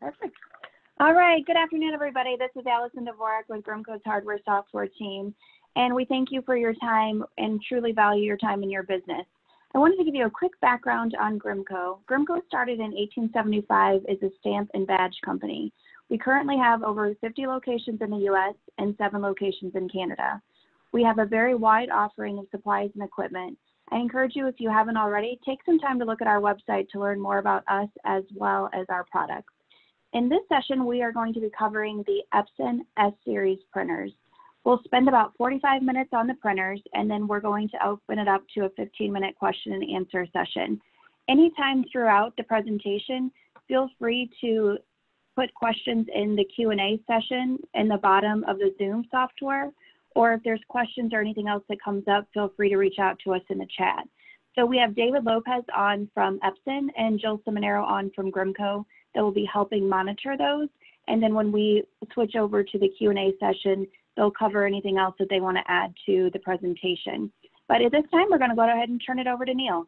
Perfect. All right. Good afternoon, everybody. This is Allison Dvorak with Grimco's hardware software team, and we thank you for your time and truly value your time in your business. I wanted to give you a quick background on Grimco. Grimco started in 1875 as a stamp and badge company. We currently have over 50 locations in the U.S. and 7 locations in Canada. We have a very wide offering of supplies and equipment. I encourage you, if you haven't already, take some time to look at our website to learn more about us as well as our products. In this session, we are going to be covering the Epson S-Series printers. We'll spend about 45 minutes on the printers, and then we're going to open it up to a 15-minute question and answer session. Anytime throughout the presentation, feel free to put questions in the Q&A session in the bottom of the Zoom software, or if there's questions or anything else that comes up, feel free to reach out to us in the chat. So we have David Lopez on from Epson and Jill Seminaro on from Grimco that will be helping monitor those. And then when we switch over to the Q&A session, they'll cover anything else that they want to add to the presentation. But at this time, we're going to go ahead and turn it over to Neil.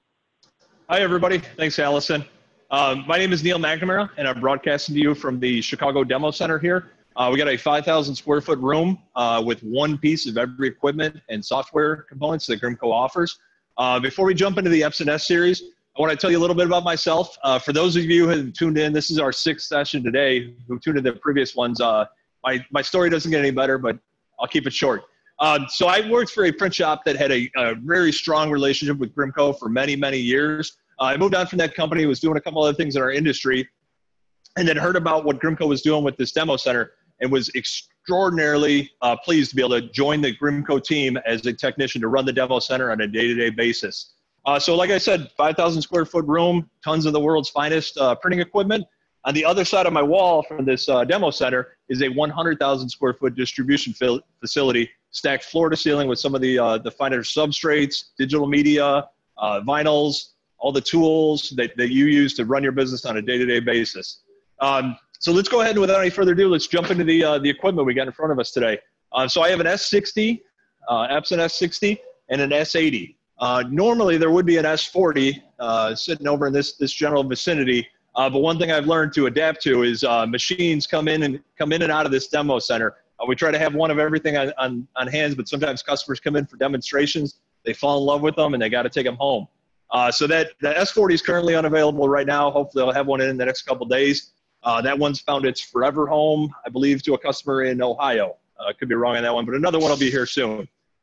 Hi, everybody. Thanks, Allison. My name is Neil McNamara, and I'm broadcasting to you from the Chicago Demo Center here. We got a 5,000 square foot room with one piece of every equipment and software components that Grimco offers. Before we jump into the Epson S series, I want to tell you a little bit about myself. For those of you who have tuned in, this is our 6th session today, who tuned in the previous ones. My story doesn't get any better, but I'll keep it short. So I worked for a print shop that had a very strong relationship with Grimco for many, many years. I moved on from that company, was doing a couple other things in our industry, and then heard about what Grimco was doing with this demo center and was extraordinarily pleased to be able to join the Grimco team as a technician to run the demo center on a day-to-day basis. So like I said, 5,000 square foot room, tons of the world's finest printing equipment. On the other side of my wall from this demo center is a 100,000 square foot distribution facility, stacked floor to ceiling with some of the finer substrates, digital media, vinyls, all the tools that you use to run your business on a day-to-day basis. So let's go ahead and without any further ado, let's jump into the equipment we got in front of us today. So I have an S60, Epson S60, and an S80. Normally there would be an S40 sitting over in this general vicinity. But one thing I've learned to adapt to is machines come in and out of this demo center. We try to have one of everything on hands, but sometimes customers come in for demonstrations. They fall in love with them, and they got to take them home. So the S40 is currently unavailable right now. Hopefully they'll have one in the next couple days. That one's found its forever home, I believe, to a customer in Ohio. I could be wrong on that one, but another one will be here soon.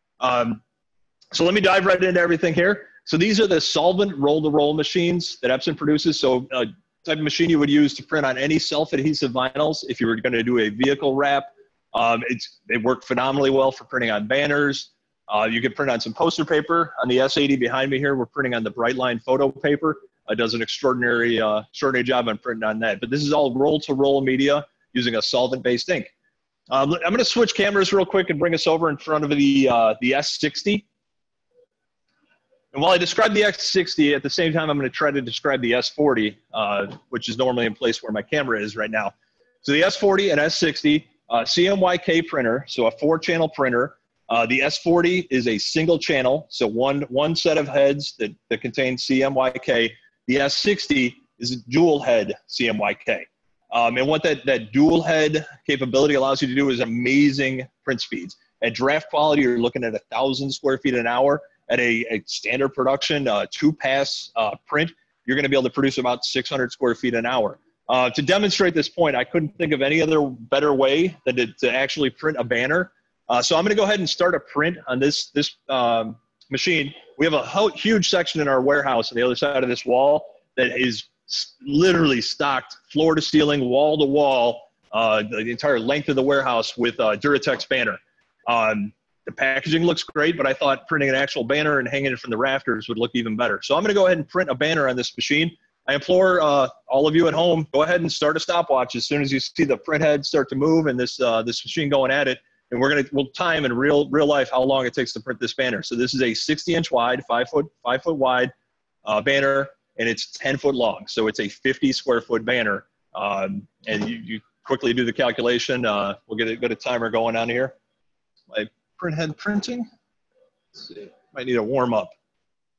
So let me dive right into everything here. So these are the solvent roll-to-roll machines that Epson produces. So type of machine you would use to print on any self-adhesive vinyls if you were going to do a vehicle wrap. They work phenomenally well for printing on banners. You can print on some poster paper. On the S80 behind me here, we're printing on the Brightline photo paper. It does an extraordinary job on printing on that. But this is all roll-to-roll media using a solvent-based ink. I'm going to switch cameras real quick and bring us over in front of the S60. And while I describe the S60, at the same time, I'm going to try to describe the S40, which is normally in place where my camera is right now. So the S40 and S60, CMYK printer, so a 4-channel printer. The S40 is a single channel, so one set of heads that contain CMYK. The S60 is a dual head CMYK. And what that dual head capability allows you to do is amazing print speeds. At draft quality, you're looking at 1,000 square feet an hour. At a standard production, 2-pass print, you're going to be able to produce about 600 square feet an hour. To demonstrate this point, I couldn't think of any other better way than to actually print a banner. So I'm going to go ahead and start a print on this machine. We have a huge section in our warehouse on the other side of this wall that is literally stocked floor to ceiling, wall to wall, the entire length of the warehouse with Duratex banner. The packaging looks great, but I thought printing an actual banner and hanging it from the rafters would look even better. So I'm going to go ahead and print a banner on this machine. I implore all of you at home, go ahead and start a stopwatch as soon as you see the print head start to move and this machine going at it. And we'll time in real life how long it takes to print this banner. So this is a 60-inch wide, 5 foot wide banner, and it's 10 foot long. So it's a 50 square foot banner. And you quickly do the calculation. We'll get a timer going on here. My print head printing. Let's see. Might need a warm up.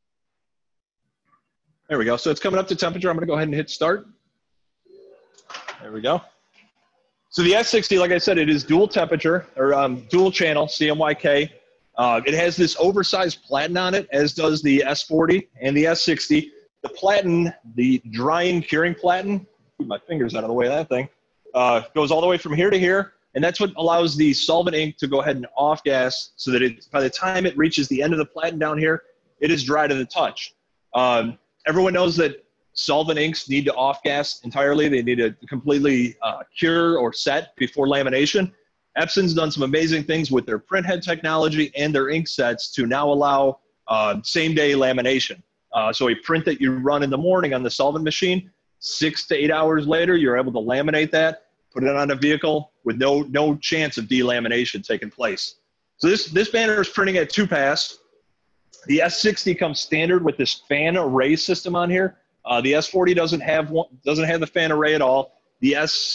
There we go. So it's coming up to temperature. I'm going to go ahead and hit start. There we go. So the S60, like I said, it is dual temperature or dual channel CMYK. It has this oversized platen on it, as does the S40 and the S60. The platen, the drying curing platen, keep my fingers out of the way of that thing, goes all the way from here to here. And that's what allows the solvent ink to go ahead and off gas so that by the time it reaches the end of the platen down here, it is dry to the touch. Everyone knows that solvent inks need to off gas entirely. They need to completely cure or set before lamination. Epson's done some amazing things with their printhead technology and their ink sets to now allow same day lamination. So a print that you run in the morning on the solvent machine, 6 to 8 hours later, you're able to laminate that, put it on a vehicle with no chance of delamination taking place. So this banner is printing at 2-pass. The S60 comes standard with this fan array system on here. The S40 doesn't have the fan array at all. The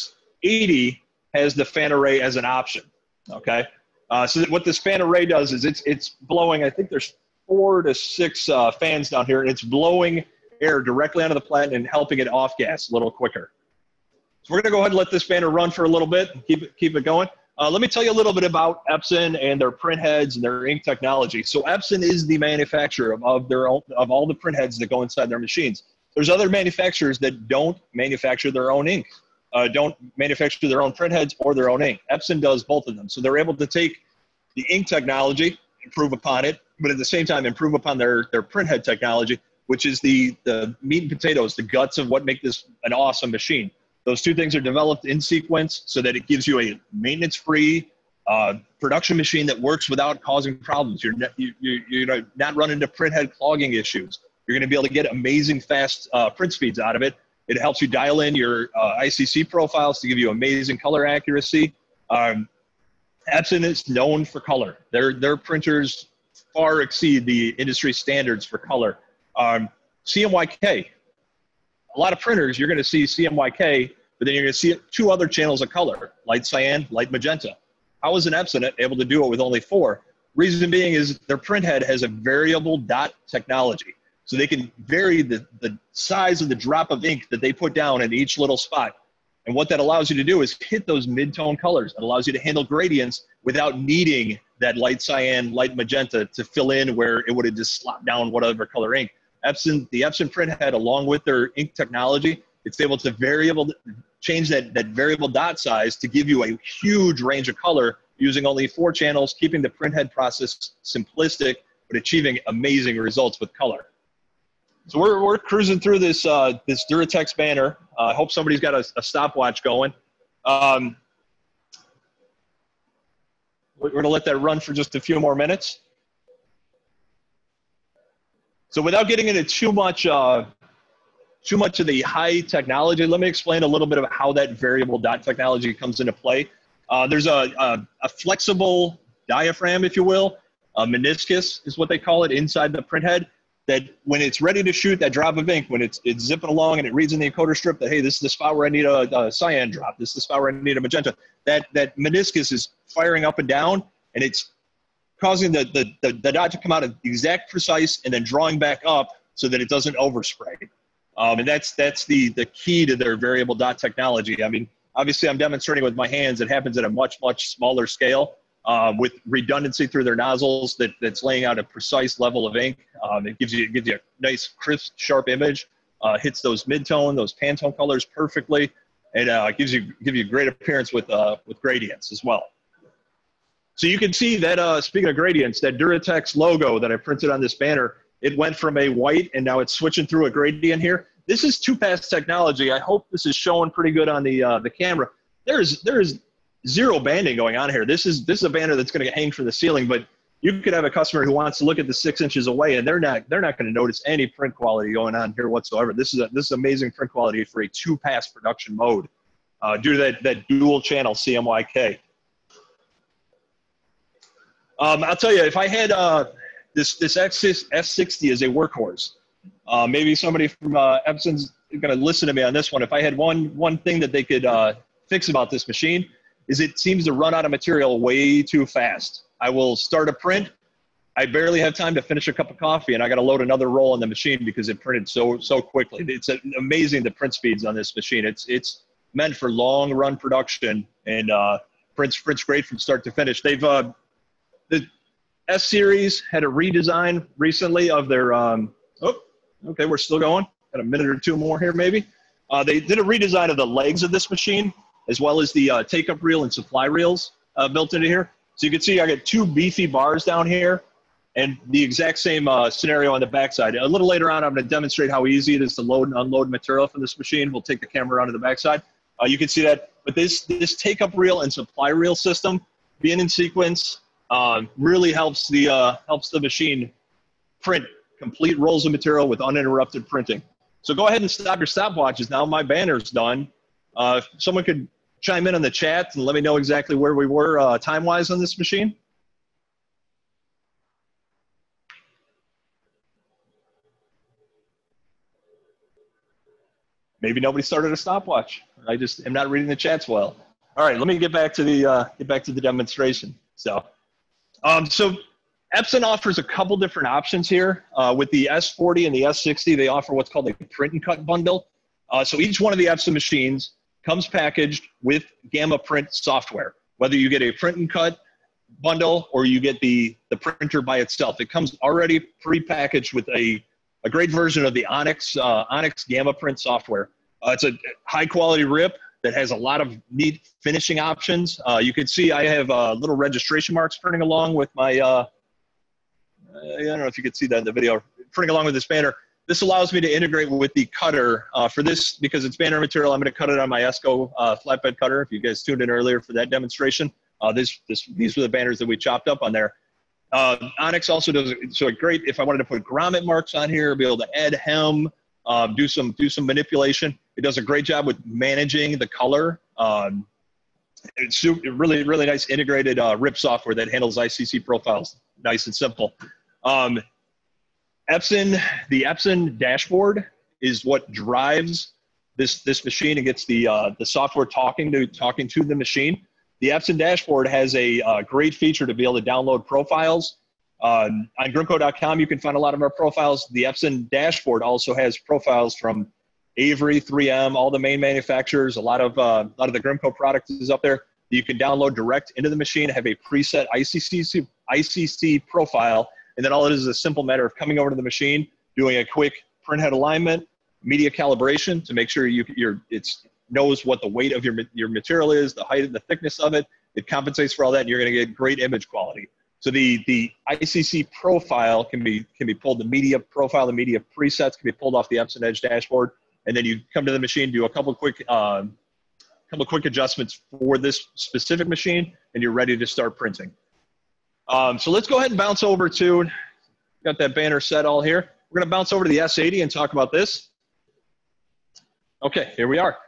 S80 has the fan array as an option. Okay, so what this fan array does is it's blowing. I think there's 4 to 6 fans down here, and it's blowing air directly onto the platen and helping it off gas a little quicker. So we're going to go ahead and let this banner run for a little bit and keep it going. Let me tell you a little bit about Epson and their print heads and their ink technology. So Epson is the manufacturer of all the print heads that go inside their machines. There's other manufacturers that don't manufacture their own ink, don't manufacture their own print heads or their own ink. Epson does both of them. So they're able to take the ink technology, improve upon it, but at the same time improve upon their print head technology, which is the meat and potatoes, the guts of what make this an awesome machine. Those two things are developed in sequence so that it gives you a maintenance-free production machine that works without causing problems. You're not running into print head clogging issues. You're going to be able to get amazing fast print speeds out of it. It helps you dial in your ICC profiles to give you amazing color accuracy. Epson is known for color. Their printers far exceed the industry standards for color. CMYK. A lot of printers, you're going to see CMYK, but then you're going to see 2 other channels of color, light cyan, light magenta. How is an Epson able to do it with only 4? Reason being is their print head has a variable dot technology. So they can vary the size of the drop of ink that they put down in each little spot. And what that allows you to do is hit those mid-tone colors. It allows you to handle gradients without needing that light cyan, light magenta to fill in where it would have just slopped down whatever color ink. The Epson print head, along with their ink technology, it's able to change that variable dot size to give you a huge range of color using only 4 channels, keeping the print head process simplistic, but achieving amazing results with color. So we're cruising through this Duratex banner. I hope somebody's got a stopwatch going. We're going to let that run for just a few more minutes. So without getting into too much of the high technology, let me explain a little bit of how that variable dot technology comes into play. There's a flexible diaphragm, if you will, a meniscus is what they call it inside the print head, that when it's ready to shoot that drop of ink, when it's zipping along and it reads in the encoder strip that, hey, this is the spot where I need a cyan drop, this is the spot where I need a magenta, that meniscus is firing up and down, and it's causing the dot to come out at exact precise and then drawing back up so that it doesn't overspray. And that's the key to their variable dot technology. I mean, obviously I'm demonstrating with my hands. It happens at a much smaller scale with redundancy through their nozzles that's laying out a precise level of ink. It gives you a nice, crisp, sharp image, hits those mid-tone, those Pantone colors perfectly, and gives you great appearance with gradients as well. So you can see that, speaking of gradients, that Duratex logo that I printed on this banner, it went from a white and now it's switching through a gradient here. This is 2-pass technology. I hope this is showing pretty good on the camera. There is 0 banding going on here. This is a banner that's going to hang from the ceiling, but you could have a customer who wants to look at the 6 inches away and they're not going to notice any print quality going on here whatsoever. This is amazing print quality for a 2-pass production mode due to that dual channel CMYK. I'll tell you, if I had this S60 as a workhorse, maybe somebody from Epson's going to listen to me on this one. If I had one thing that they could fix about this machine, is it seems to run out of material way too fast. I will start a print. I barely have time to finish a cup of coffee, and I got to load another roll in the machine because it printed so quickly. It's amazing the print speeds on this machine. It's meant for long run production, and prints great from start to finish. They've the S series had a redesign recently of their okay, we're still going. Got a minute or two more here maybe. They did a redesign of the legs of this machine, as well as the take-up reel and supply reels built into here. So you can see I got two beefy bars down here, and the exact same scenario on the backside. A little later on, I'm going to demonstrate how easy it is to load and unload material from this machine. We'll take the camera around to the backside. You can see that. But this take-up reel and supply reel system, being in sequence, really helps the machine print complete rolls of material with uninterrupted printing. So go ahead and stop your stopwatches now. My banner's done. If someone could chime in on the chat and let me know exactly where we were time-wise on this machine. Maybe nobody started a stopwatch. I just am not reading the chats well. All right, let me get back to the demonstration. So Epson offers a couple different options here. With the S40 and the S60, they offer what's called a print and cut bundle. So each one of the Epson machines comes packaged with Gamma Print software. Whether you get a print and cut bundle or you get the printer by itself, it comes already pre-packaged with a great version of the Onyx Gamma Print software. It's a high-quality rip that has a lot of neat finishing options. You can see I have little registration marks printing along with my, I don't know if you could see that in the video, printing along with this banner. This allows me to integrate with the cutter for this, because it's banner material. I'm going to cut it on my Esco flatbed cutter. If you guys tuned in earlier for that demonstration, these were the banners that we chopped up on there. Onyx also does so great. If I wanted to put grommet marks on here, be able to add hem, do some manipulation. It does a great job with managing the color. It's really nice integrated rip software that handles ICC profiles, nice and simple. The Epson dashboard is what drives this machine and gets the software talking to the machine. The Epson dashboard has a great feature to be able to download profiles. On Grimco.com, you can find a lot of our profiles. The Epson dashboard also has profiles from Avery, 3M, all the main manufacturers. A lot of the Grimco product is up there. You can download direct into the machine, have a preset ICC profile, and then all it is a simple matter of coming over to the machine, doing a quick printhead alignment, media calibration to make sure it knows what the weight of your material is, the height and the thickness of it. It compensates for all that, and you're going to get great image quality. So the ICC profile can be pulled. The media profile, the media presets can be pulled off the Epson Edge dashboard, and then you come to the machine, do a couple quick adjustments for this specific machine, and you're ready to start printing. So let's go ahead and bounce over to, got that banner set all here. We're going to bounce over to the S80 and talk about this. Okay, here we are.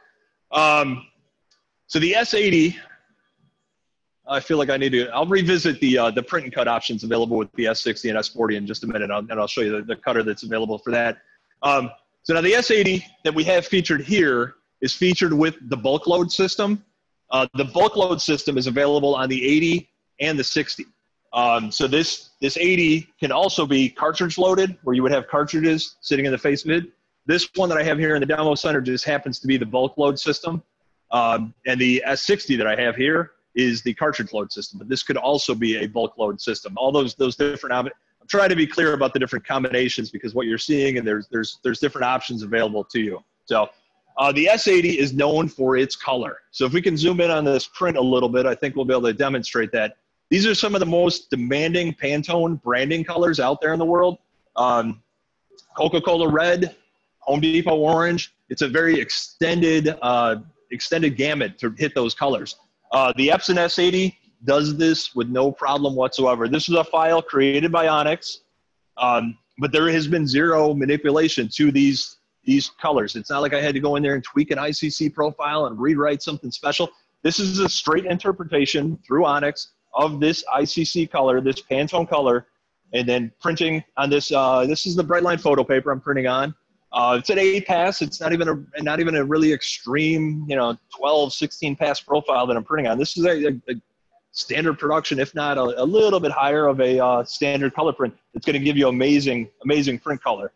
So the S80, I feel like I'll revisit the print and cut options available with the S60 and S40 in just a minute, and I'll show you the cutter that's available for that. So now the S80 that we have featured here is featured with the bulk load system. The bulk load system is available on the 80 and the 60. So this 80 can also be cartridge loaded, where you would have cartridges sitting in the face of it. This one that I have here in the demo center just happens to be the bulk load system. And the S60 that I have here is the cartridge load system, but this could also be a bulk load system. All those different, I'm trying to be clear about the different combinations, because what you're seeing, and there's different options available to you. So the S80 is known for its color. So if we can zoom in on this print a little bit, I think we'll be able to demonstrate that. These are some of the most demanding Pantone branding colors out there in the world. Coca-Cola red, Home Depot orange. It's a very extended gamut to hit those colors. The Epson S80 does this with no problem whatsoever. This is a file created by Onyx, but there has been zero manipulation to these colors. It's not like I had to go in there and tweak an ICC profile and rewrite something special. This is a straight interpretation through Onyx of this ICC color, this Pantone color, and then printing on this. This is the Brightline photo paper I'm printing on. It's an 8-pass. It's not even a really extreme, 12, 16-pass profile that I'm printing on. This is a standard production, if not a little bit higher of a standard color print. It's going to give you amazing print color.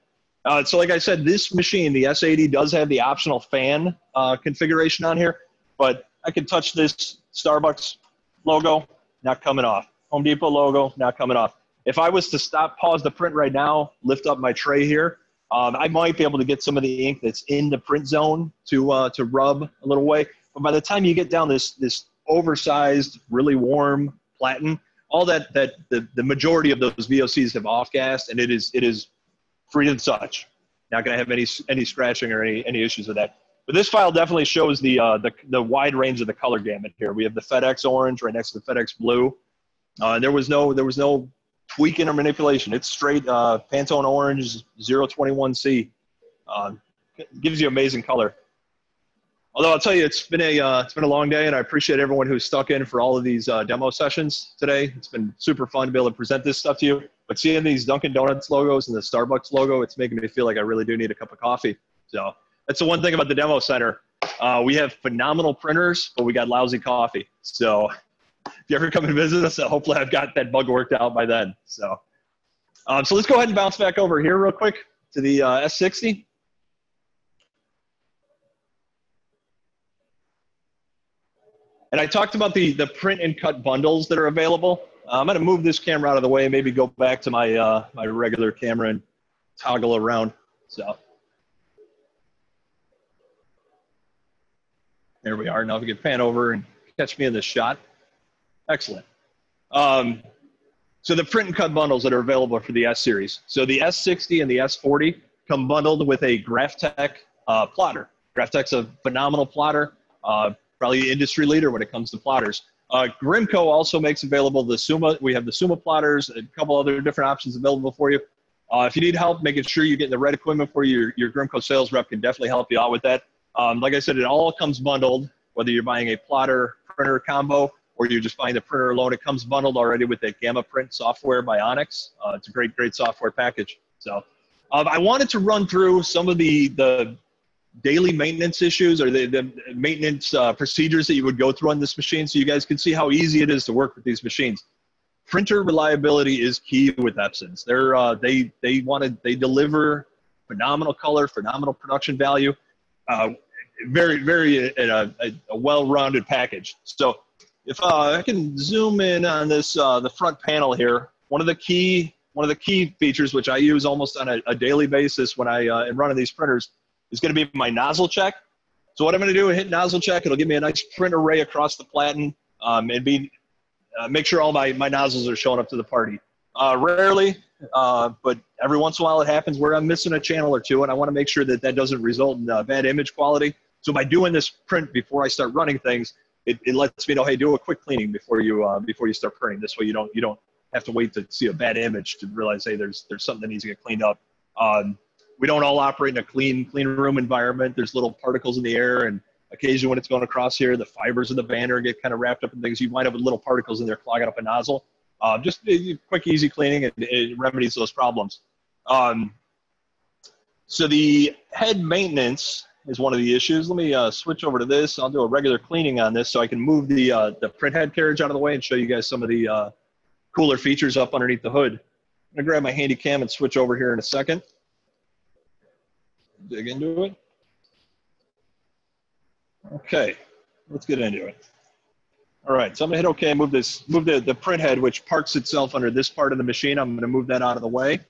So like I said, this machine, the S80, does have the optional fan configuration on here, but I can touch this Starbucks logo, not coming off. Home Depot logo, not coming off. If I was to pause the print right now, lift up my tray here, I might be able to get some of the ink that's in the print zone to rub a little way. But by the time you get down this oversized, really warm platen, all that the majority of those VOCs have off-gassed, and it is free to touch. Not going to have any scratching or any issues with that. But this file definitely shows the wide range of the color gamut here. We have the FedEx orange right next to the FedEx blue. There was no tweaking or manipulation. It's straight Pantone orange 021C. Gives you amazing color. Although I'll tell you, it's been a long day, and I appreciate everyone who's stuck in for all of these demo sessions today. It's been super fun to be able to present this stuff to you. But seeing these Dunkin' Donuts logos and the Starbucks logo, it's making me feel like I really do need a cup of coffee. So that's the one thing about the demo center. We have phenomenal printers, but we got lousy coffee. So if you ever come and visit us, hopefully I've got that bug worked out by then. So let's go ahead and bounce back over here real quick to the S60. And I talked about the print and cut bundles that are available. I'm going to move this camera out of the way, maybe go back to my my regular camera and toggle around. So there we are. Now if we can pan over and catch me in this shot. Excellent. So the print and cut bundles that are available for the S series. So the S60 and the S40 come bundled with a Graphtec plotter. Graphtec's a phenomenal plotter. Probably the industry leader when it comes to plotters. Grimco also makes available the Suma. We have the Suma plotters, a couple other different options available for you. If you need help making sure you're getting the right equipment for you, your Grimco sales rep can definitely help you out with that. Like I said, it all comes bundled, whether you're buying a plotter printer combo or you're just buying the printer alone. It comes bundled already with that Gamma Print software by Onyx. It's a great software package. So I wanted to run through some of the daily maintenance issues or the maintenance procedures that you would go through on this machine so you guys can see how easy it is to work with these machines. Printer reliability is key with Epsons. They deliver phenomenal color, phenomenal production value, very a well-rounded package. So if I can zoom in on this the front panel here, one of the key features which I use almost on a daily basis when I am running these printers is going to be my nozzle check. So what I'm going to do is hit nozzle check. It'll give me a nice print array across the platen and make sure all my nozzles are showing up to the party. Rarely, but every once in a while it happens where I'm missing a channel or two, and I want to make sure that doesn't result in bad image quality. So by doing this print before I start running things, it lets me know, hey, do a quick cleaning before you start printing. This way you don't have to wait to see a bad image to realize, hey, there's something that needs to get cleaned up. We don't all operate in a clean room environment. There's little particles in the air, and occasionally when it's going across here, the fibers of the banner get kind of wrapped up in things. You wind up with little particles in there clogging up a nozzle. Just a quick, easy cleaning, and it remedies those problems. So the head maintenance is one of the issues. Let me switch over to this. I'll do a regular cleaning on this so I can move the print head carriage out of the way and show you guys some of the cooler features up underneath the hood. I'm going to grab my handy cam and switch over here in a second. Dig into it. Okay, let's get into it. All right, so I'm gonna hit OK, move the print head, which parks itself under this part of the machine. I'm gonna move that out of the way.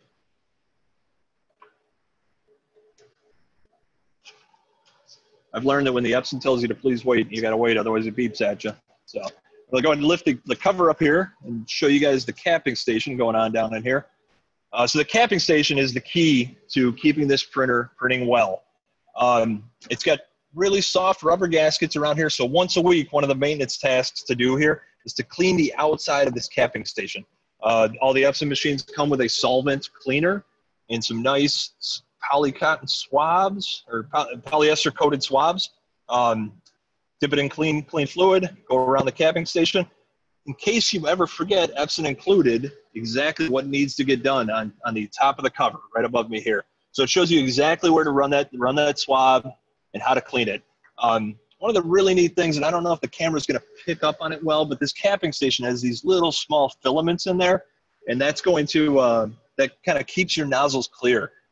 I've learned that when the Epson tells you to please wait, you gotta wait, otherwise it beeps at you. So I'll go ahead and lift the cover up here and show you guys the capping station going on down in here. So the capping station is the key to keeping this printer printing well. It's got really soft rubber gaskets around here. So once a week, one of the maintenance tasks to do here is to clean the outside of this capping station. All the Epson machines come with a solvent cleaner and some nice polycotton swabs or polyester coated swabs. Dip it in clean fluid, go around the capping station. In case you ever forget, Epson included exactly what needs to get done on the top of the cover, right above me here. So it shows you exactly where to run that swab and how to clean it. One of the really neat things, and I don't know if the camera's going to pick up on it well, but this capping station has these little small filaments in there, and that's going to that kind of keeps your nozzles clear.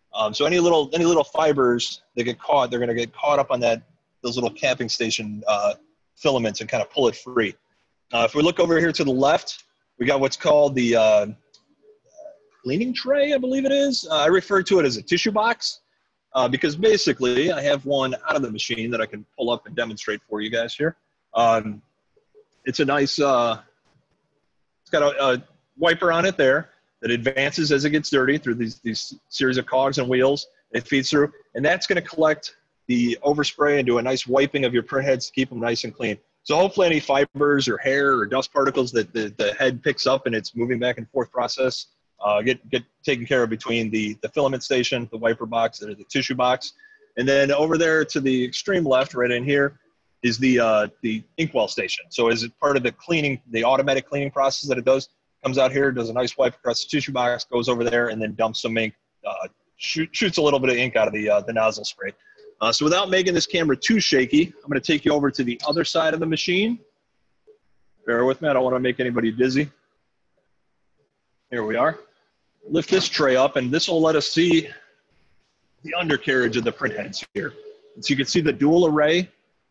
So any little fibers that get caught, they're going to get caught up on those little capping station filaments and kind of pull it free. If we look over here to the left, we got what's called the cleaning tray, I believe it is. I refer to it as a tissue box because basically I have one out of the machine that I can pull up and demonstrate for you guys here. It's a nice, it's got a wiper on it there that advances as it gets dirty through these series of cogs and wheels it feeds through, and that's going to collect the overspray and do a nice wiping of your print heads to keep them nice and clean. So hopefully any fibers or hair or dust particles that the head picks up and it's moving back and forth process get taken care of between the filament station, the wiper box, or the tissue box. And then over there to the extreme left, right in here, is the inkwell station. So as part of the cleaning, the automatic cleaning process that it does, comes out here, does a nice wipe across the tissue box, goes over there, and then dumps some ink, shoots a little bit of ink out of the nozzle spray. So without making this camera too shaky, I'm going to take you over to the other side of the machine. Bear with me, I don't want to make anybody dizzy. Here we are. Lift this tray up, and this will let us see the undercarriage of the print heads here. And so you can see the dual array.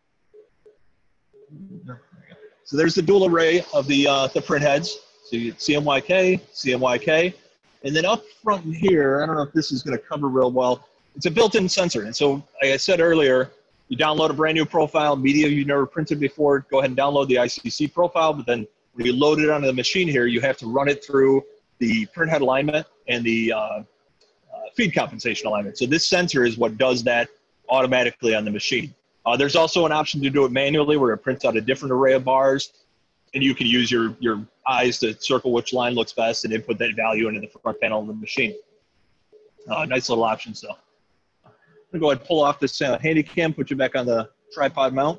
So there's the dual array of the print heads. So you get CMYK, CMYK, and then up front here, I don't know if this is going to cover real well, it's a built-in sensor. And so, like I said earlier, you download a brand new profile, media you've never printed before, go ahead and download the ICC profile, but then when you load it onto the machine here, you have to run it through the print head alignment and the feed compensation alignment. So this sensor is what does that automatically on the machine. There's also an option to do it manually where it prints out a different array of bars, and you can use your eyes to circle which line looks best and input that value into the front panel of the machine. Nice little option. So I'm gonna go ahead and pull off this handy cam, put you back on the tripod mount.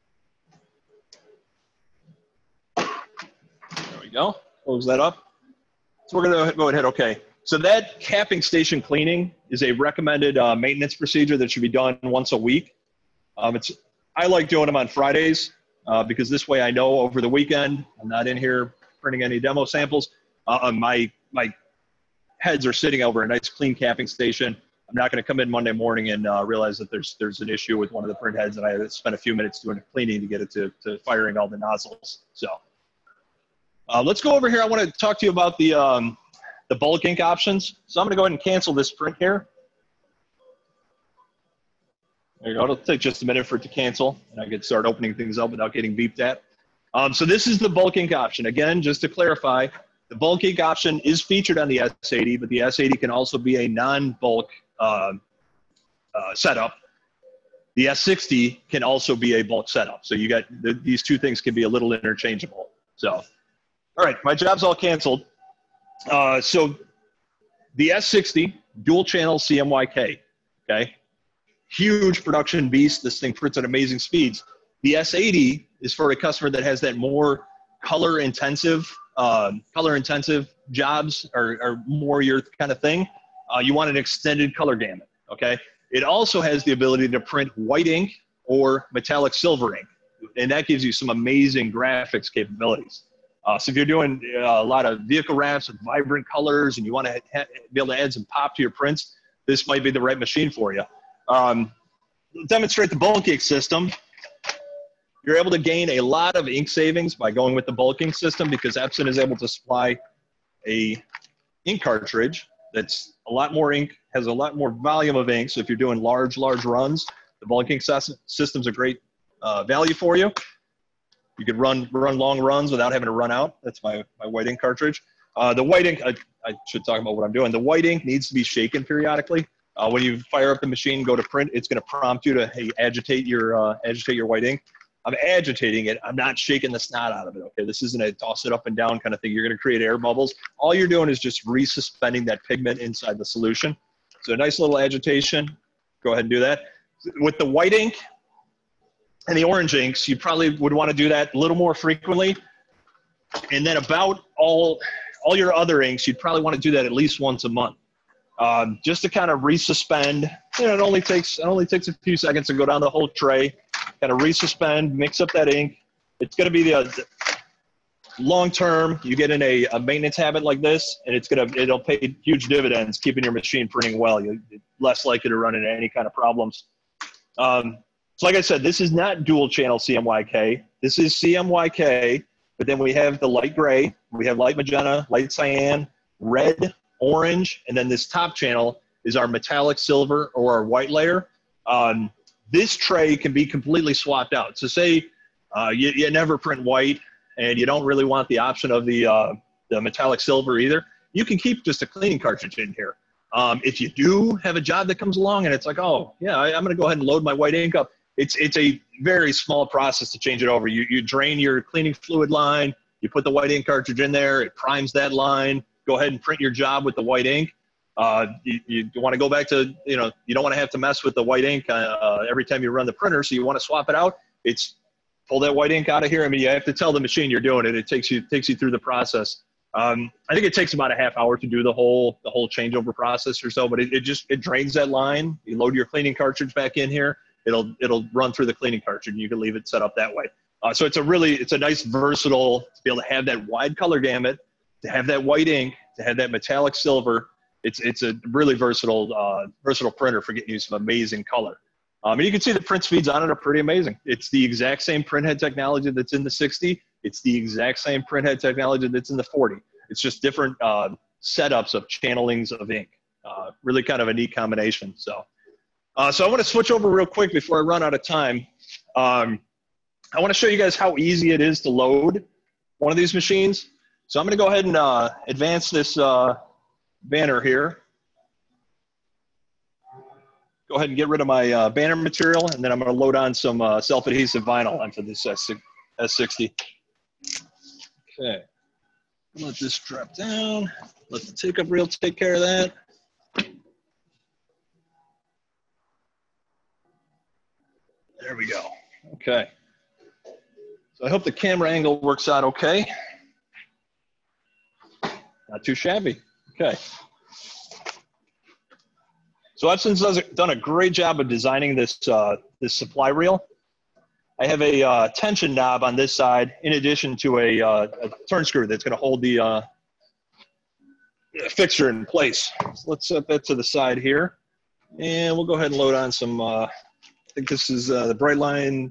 There we go, close that up. So we're gonna go ahead, okay. So that capping station cleaning is a recommended maintenance procedure that should be done once a week. I like doing them on Fridays because this way I know over the weekend I'm not in here printing any demo samples. My heads are sitting over a nice clean capping station. I'm not going to come in Monday morning and realize that there's an issue with one of the print heads and I spent a few minutes doing cleaning to get it to firing all the nozzles. So let's go over here. I want to talk to you about the bulk ink options. So I'm going to go ahead and cancel this print here. There you go. It'll take just a minute for it to cancel, and I can start opening things up without getting beeped at. So this is the bulk ink option. Again, just to clarify, the bulk ink option is featured on the S80, but the S80 can also be a non-bulk setup. The S60 can also be a bulk setup. So you got these two things can be a little interchangeable. So, all right, my job's all canceled. So the S60 dual channel CMYK, okay? Huge production beast. This thing prints at amazing speeds. The S80 is for a customer that has that more color intensive jobs or more your kind of thing. You want an extended color gamut, okay? It also has the ability to print white ink or metallic silver ink, and that gives you some amazing graphics capabilities. So if you're doing a lot of vehicle wraps with vibrant colors and you want to be able to add some pop to your prints, this might be the right machine for you. Demonstrate the bulk ink system. You're able to gain a lot of ink savings by going with the bulk ink system because Epson is able to supply a ink cartridge that's a lot more ink, has a lot more volume of ink. So if you're doing large runs, the bulk ink system's a great value for you. You could run long runs without having to run out. That's my white ink cartridge. The white ink, I should talk about what I'm doing. The white ink needs to be shaken periodically. When you fire up the machine, go to print, it's going to prompt you to, hey, agitate your white ink. I'm agitating it. I'm not shaking the snot out of it, okay? This isn't a toss it up and down kind of thing. You're going to create air bubbles. All you're doing is just resuspending that pigment inside the solution. So a nice little agitation. Go ahead and do that. With the white ink and the orange inks, you probably would want to do that a little more frequently. And then about all your other inks, you'd probably want to do that at least once a month. Just to kind of resuspend, you know, it only takes a few seconds to go down the whole tray, kind of resuspend, mix up that ink. It's going to be long term, you get in a maintenance habit like this, and it'll pay huge dividends keeping your machine printing well. You're less likely to run into any kind of problems. So like I said, this is not dual channel CMYK. This is CMYK, but then we have the light gray, we have light magenta, light cyan, red, orange, and then this top channel is our metallic silver or our white layer. This tray can be completely swapped out. So say you never print white and you don't really want the option of the metallic silver either, you can keep just a cleaning cartridge in here. If you do have a job that comes along and it's like, oh, yeah, I'm going to go ahead and load my white ink up, it's a very small process to change it over. You drain your cleaning fluid line, you put the white ink cartridge in there, it primes that line, go ahead and print your job with the white ink. You want to go back to, you don't want to have to mess with the white ink every time you run the printer, so you want to swap it out. It's pull that white ink out of here. I mean, you have to tell the machine you're doing it. It takes you through the process. I think it takes about a half hour to do the whole changeover process or so, but it drains that line. You load your cleaning cartridge back in here. It'll run through the cleaning cartridge, and you can leave it set up that way. So it's a nice versatile to be able to have that wide color gamut, to have that white ink, to have that metallic silver. It's a really versatile printer for getting you some amazing color. And you can see the print speeds on it are pretty amazing. It's the exact same printhead technology that's in the 60. It's the exact same printhead technology that's in the 40. It's just different setups of channelings of ink. Really kind of a neat combination. So I want to switch over real quick before I run out of time. I want to show you guys how easy it is to load one of these machines. So I'm going to go ahead and advance this banner here. Go ahead and get rid of my banner material, and then I'm going to load on some self-adhesive vinyl onto this S60. Okay. Let this drop down. Let the take-up reel take care of that. There we go. Okay. So I hope the camera angle works out okay. Not too shabby. Okay. So Epson's done a great job of designing this this supply reel. I have a tension knob on this side, in addition to a turn screw that's going to hold the fixture in place. So let's set that to the side here, and we'll go ahead and load on some. I think this is the Brightline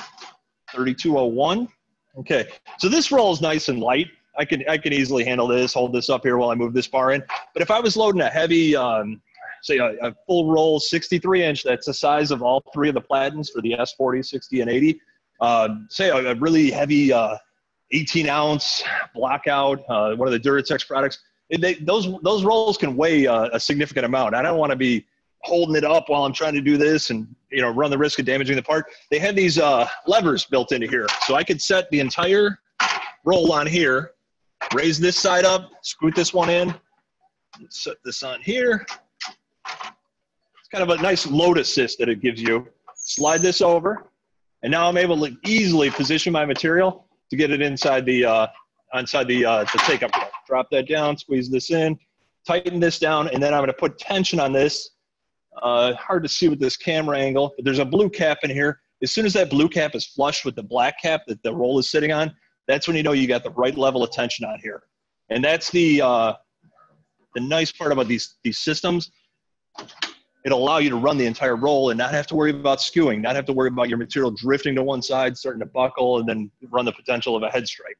3201. Okay, so this roll is nice and light. I can easily handle this, hold this up here while I move this bar in. But if I was loading a heavy, say a full roll 63-inch, that's the size of all three of the Platins for the S40, 60, and 80. Say a really heavy 18-ounce blockout, one of the Duratex products. Those rolls can weigh a significant amount. I don't want to be holding it up while I'm trying to do this and run the risk of damaging the part. They have these levers built into here, so I could set the entire roll on here, raise this side up, scoot this one in, set this on here. It's kind of a nice load assist that it gives you. Slide this over, and now I'm able to easily position my material to get it inside the take-up rail. Drop that down, squeeze this in, tighten this down, and then I'm going to put tension on this. Hard to see with this camera angle, but there's a blue cap in here. As soon as that blue cap is flush with the black cap that the roll is sitting on, that's when you know you got the right level of tension on here. And that's the nice part about these systems. It'll allow you to run the entire roll and not have to worry about skewing, not have to worry about your material drifting to one side, starting to buckle, and then run the potential of a head strike.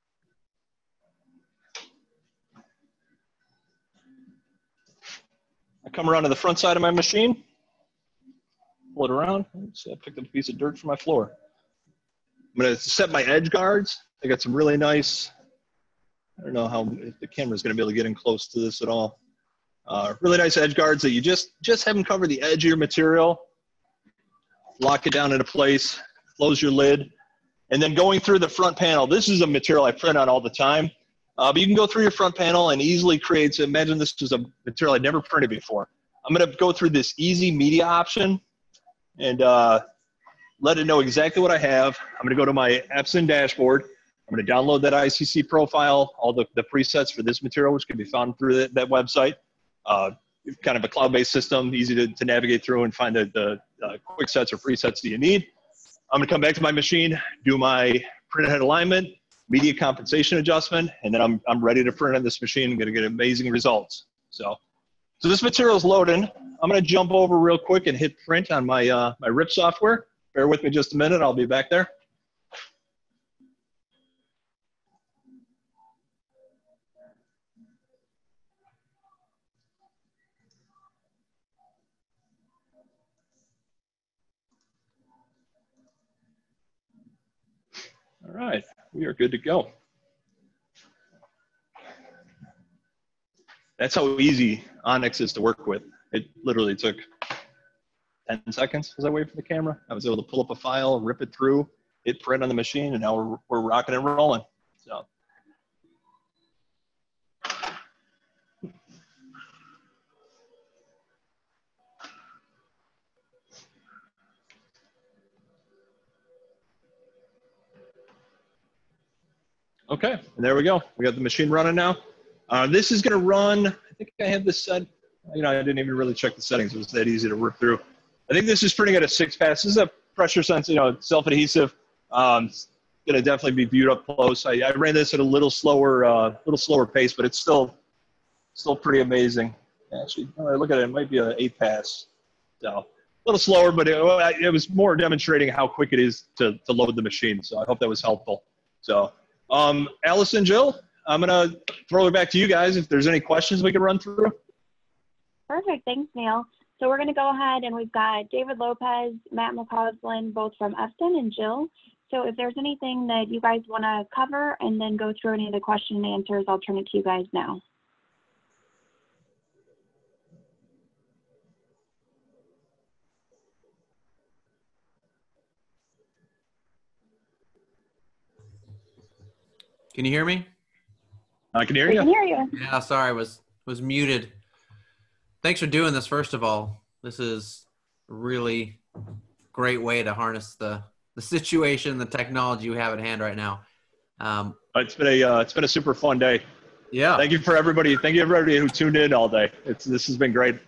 I come around to the front side of my machine, pull it around. Oops, I picked up a piece of dirt from my floor. I'm going to set my edge guards. I got some really nice, I don't know if the camera's going to be able to get in close to this at all. Really nice edge guards that you just have them cover the edge of your material, lock it down into place, close your lid, and then going through the front panel. This is a material I print on all the time, but you can go through your front panel and easily create, so imagine this is a material I'd never printed before. I'm going to go through this easy media option and let it know exactly what I have. I'm going to go to my Epson dashboard. I'm going to download that ICC profile, all the presets for this material, which can be found through that website. Kind of a cloud-based system, easy to navigate through and find the quick sets or presets that you need. I'm going to come back to my machine, do my printhead alignment, media compensation adjustment, and then I'm ready to print on this machine. I'm going to get amazing results. So this material is loading. I'm going to jump over real quick and hit print on my, my RIP software. Bear with me just a minute. I'll be back there. All right, we are good to go. That's how easy Onyx is to work with. It literally took 10 seconds as I wait for the camera. I was able to pull up a file, rip it through, hit print on the machine, and now we're rocking and rolling. So. Okay, and there we go. We got the machine running now. This is going to run, I think I have this set. You know, I didn't even really check the settings. It was that easy to rip through. I think this is printing at a 6-pass. This is a pressure sensitive, you know, self-adhesive. It's going to definitely be viewed up close. I ran this at a little slower pace, but it's still pretty amazing. Actually, look at it. It might be an 8-pass. So a little slower, but it was more demonstrating how quick it is to load the machine. So I hope that was helpful. So Allison, Jill, I'm going to throw it back to you guys if there's any questions we can run through. Perfect. Thanks, Neil. So we're going to go ahead and we've got David Lopez, Matt McCausland, both from Epson, and Jill. So if there's anything that you guys want to cover and then go through any of the question and answers, I'll turn it to you guys now. Can you hear me? I can hear We you. can hear you. Yeah, sorry, I was muted. Thanks for doing this, first of all. This is a really great way to harness the situation, the technology we have at hand right now. It's been a super fun day. Yeah. Thank you for everybody. Thank you everybody who tuned in all day. This has been great.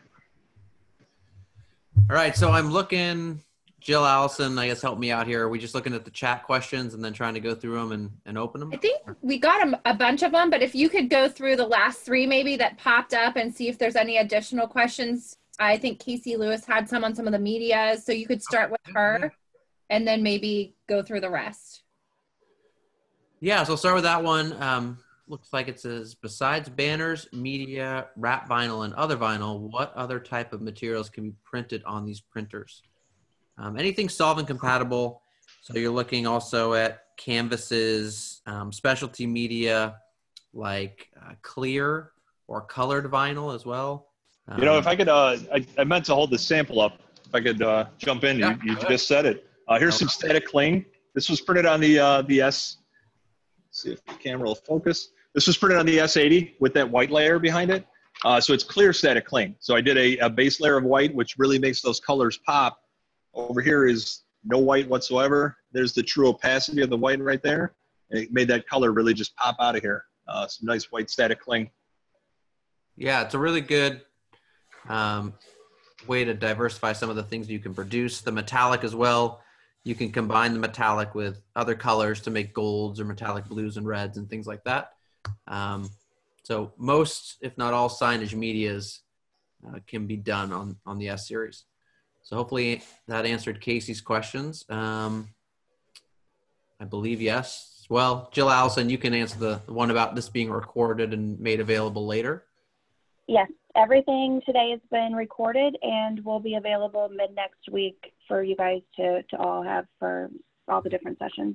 All right, so I'm looking, Jill, Allison, I guess help me out here. Are we just looking at the chat questions and then trying to go through them and open them? I think we got a bunch of them, but if you could go through the last 3 maybe that popped up and see if there's any additional questions. I think Casey Lewis had some on some of the media, so you could start with her and then maybe go through the rest. Yeah, so I'll start with that one. Looks like it says, besides banners, media, wrap vinyl, and other vinyl, what other type of materials can be printed on these printers? Anything solvent compatible. So you're looking also at canvases, specialty media like clear or colored vinyl as well. You know, if I could, I meant to hold the sample up. If I could jump in, Yeah, you just said it. Here's some static cling. This was printed on the S. Let's see if the camera will focus. This was printed on the S80 with that white layer behind it. So it's clear static cling. So I did a base layer of white, which really makes those colors pop. Over here is no white whatsoever. There's the true opacity of the white right there. And it made that color really just pop out of here. Some nice white static cling. Yeah, it's a really good way to diversify some of the things you can produce. The metallic as well. You can combine the metallic with other colors to make golds or metallic blues and reds and things like that. So most, if not all, signage medias can be done on the S series. So hopefully that answered Casey's questions. I believe yes. Well, Jill, Allison, you can answer the one about this being recorded and made available later. Yes, everything today has been recorded and will be available mid next week for you guys to all have for all the different sessions.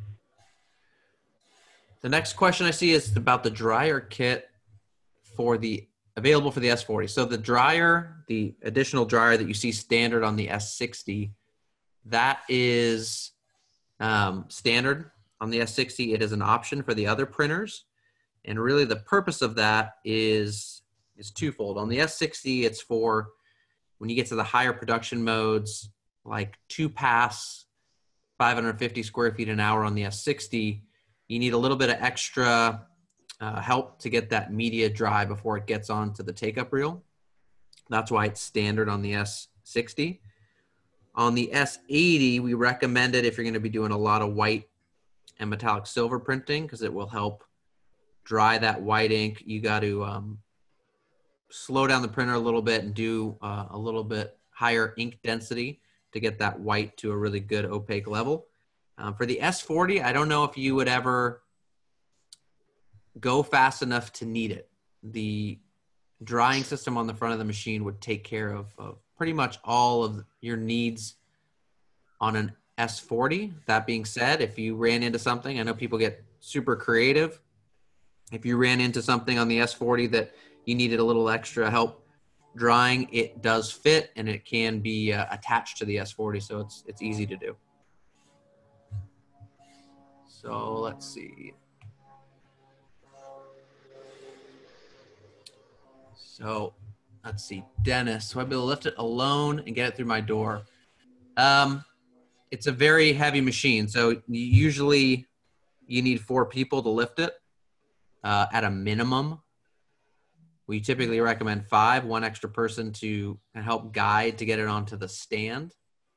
The next question I see is about the dryer kit available for the S40. So the dryer, the additional dryer that you see standard on the S60, that is standard on the S60. It is an option for the other printers. And really the purpose of that is twofold. On the S60, it's for when you get to the higher production modes, like 2-pass, 550 square feet an hour on the S60, you need a little bit of extra help to get that media dry before it gets onto the take-up reel. That's why it's standard on the S60. On the S80, we recommend it if you're going to be doing a lot of white and metallic silver printing because it will help dry that white ink. You got to slow down the printer a little bit and do a little bit higher ink density to get that white to a really good opaque level. For the S40, I don't know if you would ever go fast enough to need it. The drying system on the front of the machine would take care of pretty much all of your needs on an S40. That being said, if you ran into something, I know people get super creative. If you ran into something on the S40 that you needed a little extra help drying, it does fit and it can be attached to the S40, so it's easy to do. So let's see. So let's see, Dennis, so I'll be able to lift it alone and get it through my door. It's a very heavy machine, so usually you need 4 people to lift it at a minimum. We typically recommend 5, 1 extra person to help guide to get it onto the stand.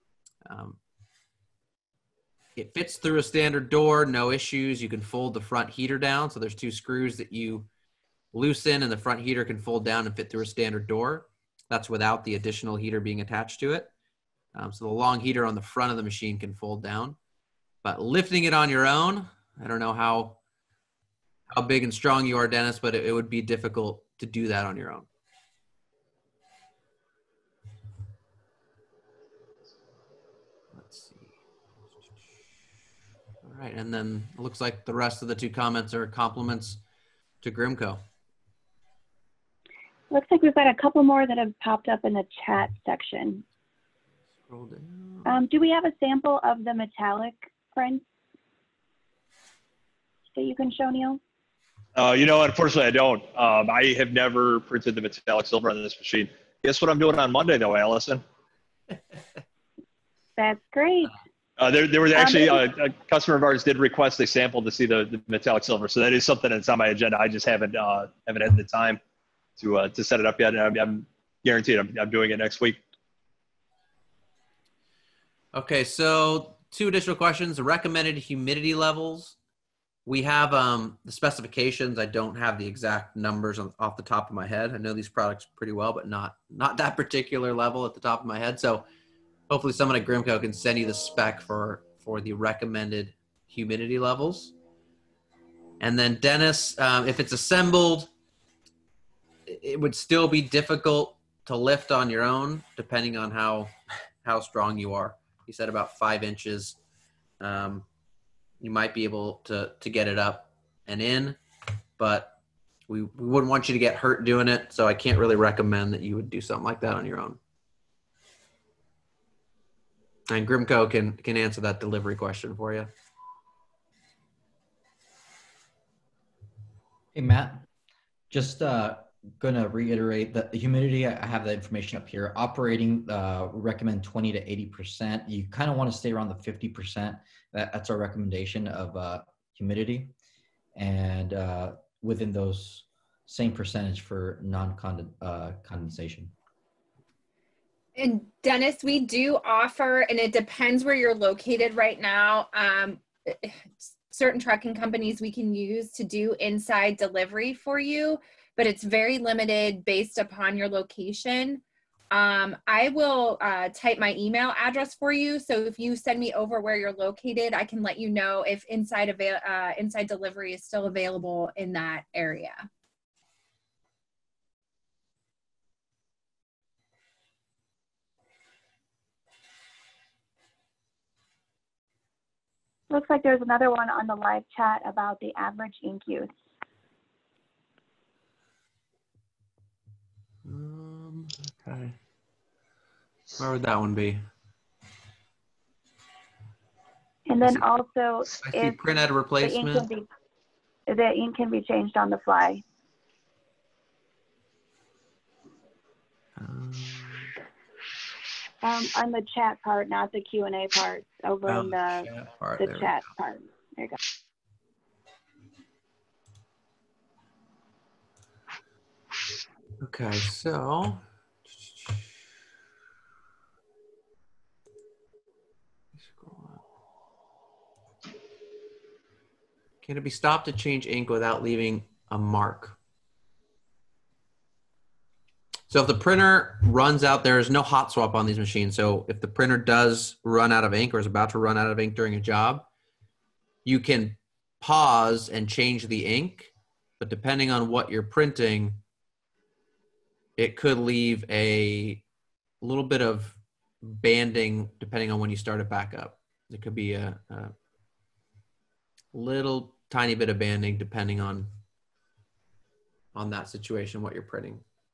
It fits through a standard door, no issues. You can fold the front heater down. So there's 2 screws that you loosen and the front heater can fold down and fit through a standard door. That's without the additional heater being attached to it. So the long heater on the front of the machine can fold down. But lifting it on your own, I don't know how big and strong you are, Dennis, but it would be difficult to do that on your own. Let's see. All right, and then it looks like the rest of the 2 comments are compliments to Grimco. Looks like we've got a couple more that have popped up in the chat section. Scroll down. Do we have a sample of the metallic prints that you can show, Neil? You know, unfortunately, I don't. I have never printed the metallic silver on this machine. Guess what I'm doing on Monday, though, Allison? That's great. There was actually a customer of ours did request a sample to see the metallic silver, so that is something that's on my agenda. I just haven't had the time to set it up yet, and I'm guaranteed I'm doing it next week. Okay, so 2 additional questions. The recommended humidity levels. We have the specifications. I don't have the exact numbers off the top of my head. I know these products pretty well, but not that particular level at the top of my head. So hopefully someone at Grimco can send you the spec for the recommended humidity levels. And then Dennis, if it's assembled, it would still be difficult to lift on your own, depending on how strong you are. You said about 5 inches. You might be able to get it up and in, but we wouldn't want you to get hurt doing it. So I can't really recommend that you would do something like that on your own. And Grimco can answer that delivery question for you. Hey, Matt, just going to reiterate that the humidity, I have the information up here. Operating, recommend 20 to 80%. You kind of want to stay around the 50%. That's our recommendation of humidity. And within those same percentage for non-condensation. And Dennis, we do offer, and it depends where you're located right now, certain trucking companies we can use to do inside delivery for you, but it's very limited based upon your location. I will type my email address for you. So if you send me over where you're located, I can let you know if inside delivery is still available in that area. Looks like there's another one on the live chat about the average ink use. Okay. Where would that one be? And then also, I see printhead replacement. The ink can be changed on the fly. On the chat part, not the Q&A part, over in the chat part. There you go. Okay, so Can it be stopped to change ink without leaving a mark? So if the printer runs out, there is no hot swap on these machines. So if the printer does run out of ink or is about to run out of ink during a job, you can pause and change the ink, but depending on what you're printing, it could leave a little bit of banding depending on when you start it back up. It could be a little tiny bit of banding depending on that situation, what you're printing.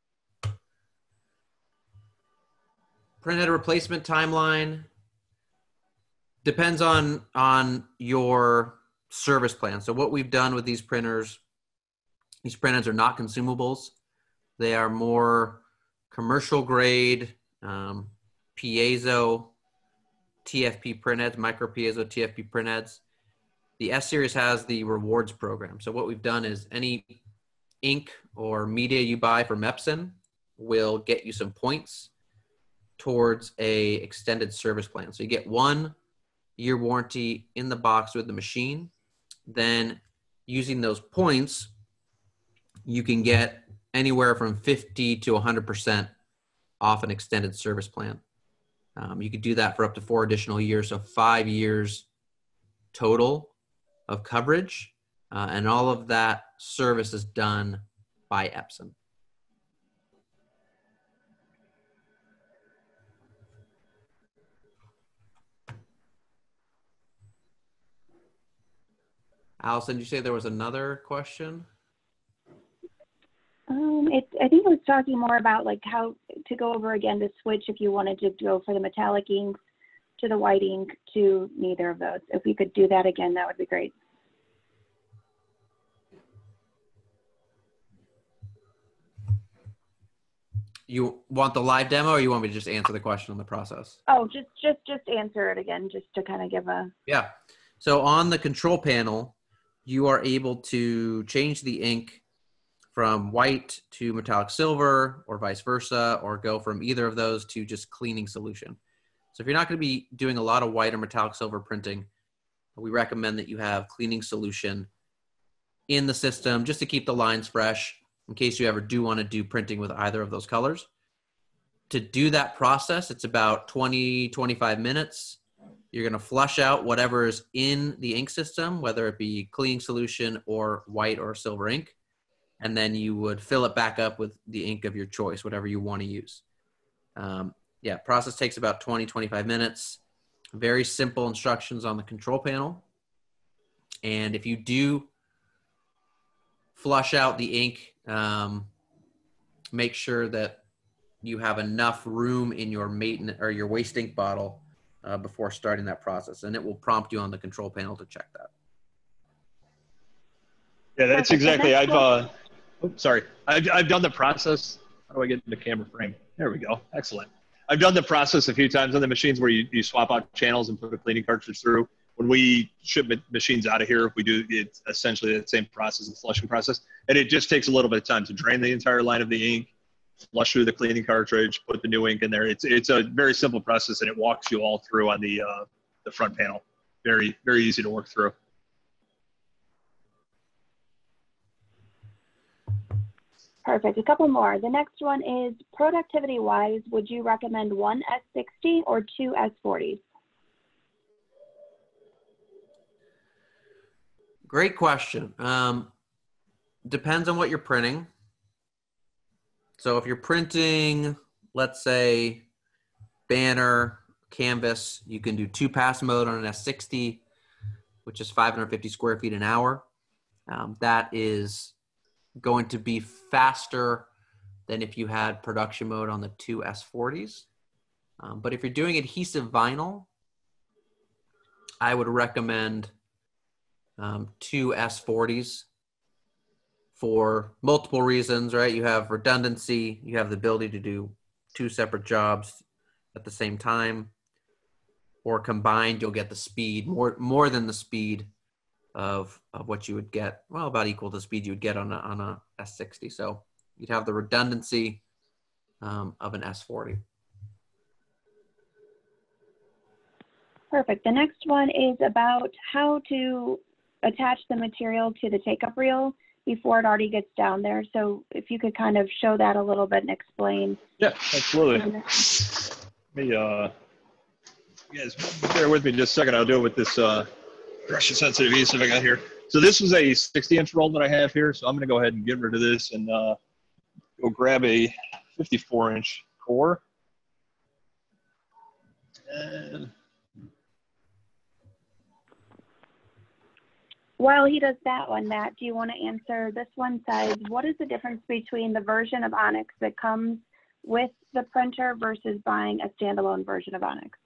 Printhead replacement timeline depends on your service plan. So what we've done with these printers, these printheads are not consumables. They are more commercial grade, piezo, TFP printheads, micro piezo TFP printheads. The S series has the rewards program. So what we've done is any ink or media you buy from Epson will get you some points towards a extended service plan. So you get 1 year warranty in the box with the machine. Then using those points, you can get anywhere from 50 to 100% off an extended service plan. You could do that for up to 4 additional years. So 5 years total of coverage. And all of that service is done by Epson. Allison, did you say there was another question? I think it was talking more about like how to go over again to switch if you wanted to go for the metallic inks to the white ink to neither of those. If we could do that again, that would be great. You want the live demo, or you want me to just answer the question on the process? Oh, just answer it again, just to kind of give a. Yeah. So on the control panel, you are able to change the ink from white to metallic silver or vice versa, or go from either of those to just cleaning solution. So if you're not going to be doing a lot of white or metallic silver printing, we recommend that you have cleaning solution in the system just to keep the lines fresh in case you ever do want to do printing with either of those colors. To do that process, it's about 20, 25 minutes. You're going to flush out whatever is in the ink system, whether it be cleaning solution or white or silver ink. And then you would fill it back up with the ink of your choice, whatever you want to use. Yeah, process takes about 20, 25 minutes. Very simple instructions on the control panel. And if you do flush out the ink, make sure that you have enough room in your maintenance or your waste ink bottle before starting that process. And it will prompt you on the control panel to check that. Yeah, that's exactly. I've done the process. How do I get into camera frame? There we go. Excellent. I've done the process a few times on the machines where you swap out channels and put a cleaning cartridge through. When we ship machines out of here, we do it's essentially the same process, the flushing process, and it just takes a little bit of time to drain the entire line of the ink, flush through the cleaning cartridge, put the new ink in there. It's a very simple process, and it walks you all through on the front panel. Very, very easy to work through. Perfect. A couple more. The next one is productivity-wise, would you recommend 1 S60 or 2 S40s? Great question. Depends on what you're printing. So if you're printing, let's say, banner, canvas, you can do 2-pass mode on an S60, which is 550 square feet an hour. That is going to be faster than if you had production mode on the 2 S40s. But if you're doing adhesive vinyl, I would recommend 2 S40s for multiple reasons, right? You have redundancy, you have the ability to do 2 separate jobs at the same time, or combined, you'll get the speed, more than the speed of what you would get, well, about equal to the speed you would get on a S60. So you'd have the redundancy of an S40. Perfect. The next one is about how to attach the material to the take-up reel before it already gets down there. So if you could kind of show that a little bit and explain. Yeah, absolutely. Let me, guys, bear with me just a second. I'll do it with this pressure sensitive adhesive I got here. So this is a 60-inch roll that I have here. So I'm going to go ahead and get rid of this and go grab a 54-inch core. And while he does that one, Matt, do you want to answer this one? Says, what is the difference between the version of Onyx that comes with the printer versus buying a standalone version of Onyx?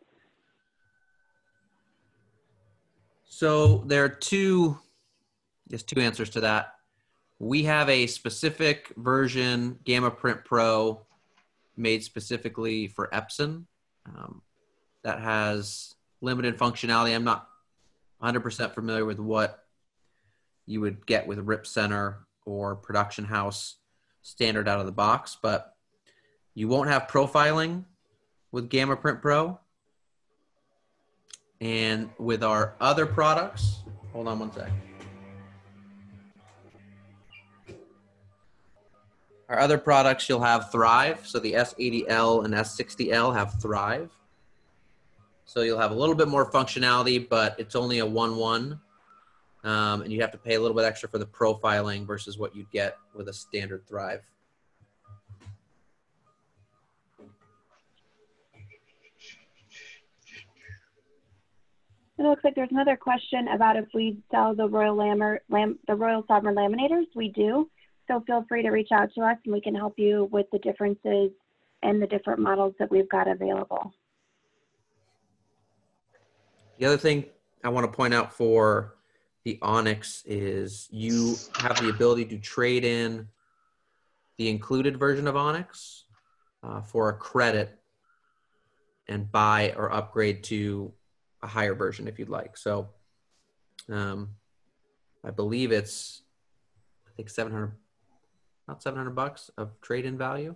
So there are two answers to that. We have a specific version, Gamma Print Pro, made specifically for Epson that has limited functionality. I'm not 100% familiar with what you would get with Rip Center or Production House standard out of the box, but you won't have profiling with Gamma Print Pro. And with our other products, hold on one sec. Our other products, you'll have Thrive. So the S80L and S60L have Thrive. So you'll have a little bit more functionality, but it's only a 1-1. And you have to pay a little bit extra for the profiling versus what you'd get with a standard Thrive. It looks like there's another question about if we sell the Royal Sovereign laminators. We do. So feel free to reach out to us and we can help you with the differences and the different models that we've got available. The other thing I want to point out for the Onyx is you have the ability to trade in the included version of Onyx for a credit and buy or upgrade to a higher version if you'd like. So I believe it's, I think about $700 of trade-in value.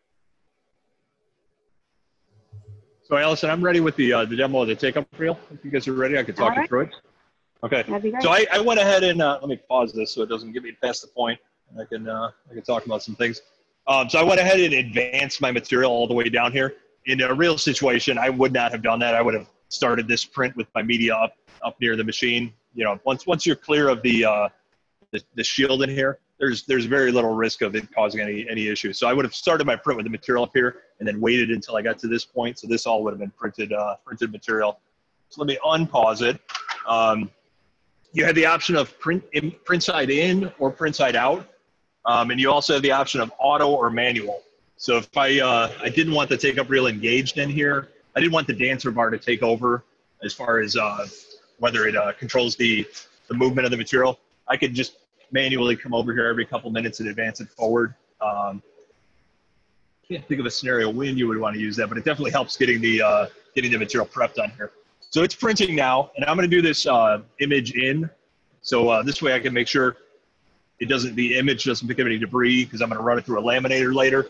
so Allison, I'm ready with the demo of the take-up reel. If you guys are ready, I can talk you through it. Okay. That'd be great. So I went ahead and let me pause this so it doesn't get me past the point. And I can talk about some things. So I went ahead and advanced my material all the way down here. In a real situation, I would not have done that. I would have started this print with my media up near the machine. You know, once you're clear of the shield in here, there's very little risk of it causing any issues. So I would have started my print with the material up here and then waited until I got to this point. So this all would have been printed material. So let me unpause it. You have the option of print side in or print side out. And you also have the option of auto or manual. So if I didn't want the take-up reel engaged in here, I didn't want the dancer bar to take over as far as whether it controls the movement of the material. I could just manually come over here every couple minutes and advance it forward. Can't think of a scenario when you would want to use that, but it definitely helps getting the material prepped on here. So it's printing now, and I'm going to do this image in. So this way I can make sure the image doesn't pick up any debris because I'm going to run it through a laminator later.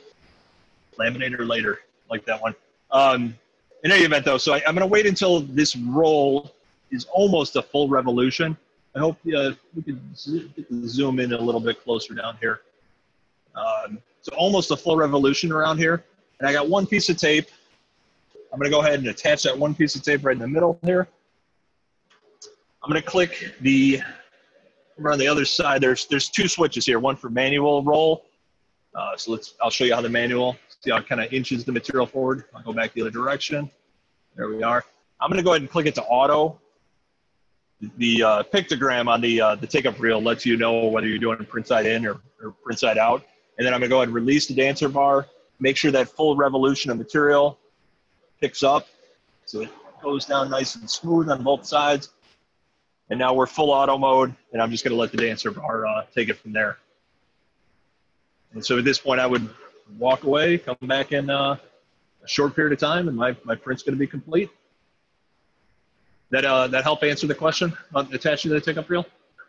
Like that one. In any event though, so I'm going to wait until this roll is almost a full revolution. I hope we can zoom in a little bit closer down here. So almost a full revolution around here. And I got one piece of tape. I'm going to go ahead and attach that one piece of tape right in the middle here. I'm going to click over on the other side. There's two switches here, one for manual roll. So I'll show you how the manual, see how it kind of inches the material forward. I'll go back the other direction. There we are. I'm going to go ahead and click it to auto. The pictogram on the take-up reel lets you know whether you're doing print side in or print side out. And then I'm going to go ahead and release the dancer bar, make sure that full revolution of material picks up. So it goes down nice and smooth on both sides. And now we're full auto mode, and I'm just going to let the dancer bar take it from there. And so at this point, I would walk away, come back in a short period of time, and my print's going to be complete. That help answer the question on attaching to the take-up reel?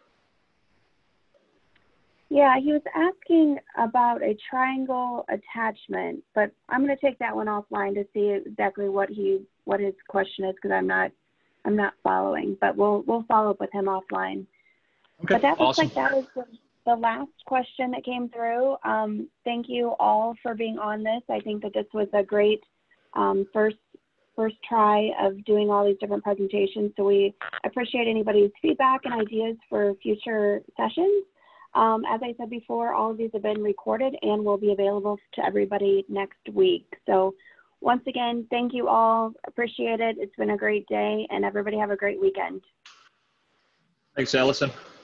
Yeah, he was asking about a triangle attachment, but I'm going to take that one offline to see exactly what his question is because I'm not following. But we'll follow up with him offline. Okay, But that looks awesome. like that is the last question that came through. Thank you all for being on this. I think that this was a great first try of doing all these different presentations. So we appreciate anybody's feedback and ideas for future sessions. As I said before, all of these have been recorded and will be available to everybody next week. So once again, thank you all. Appreciate it. It's been a great day, and everybody have a great weekend. Thanks, Allison.